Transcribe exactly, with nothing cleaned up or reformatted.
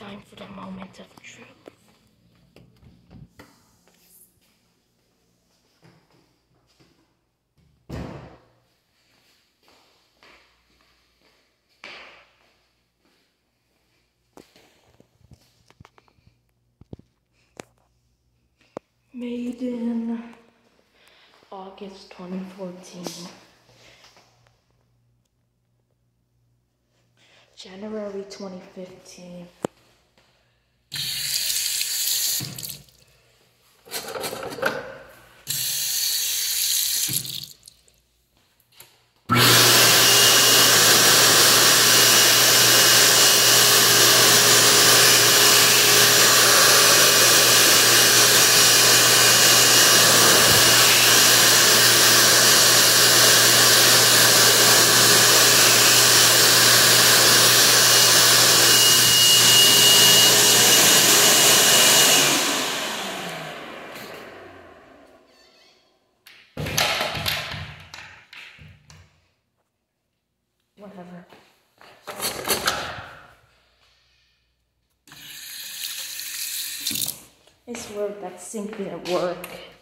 time for the moment of truth. Made in August twenty fourteen. January twenty fifteen. Whatever. I swear that sink didn't work.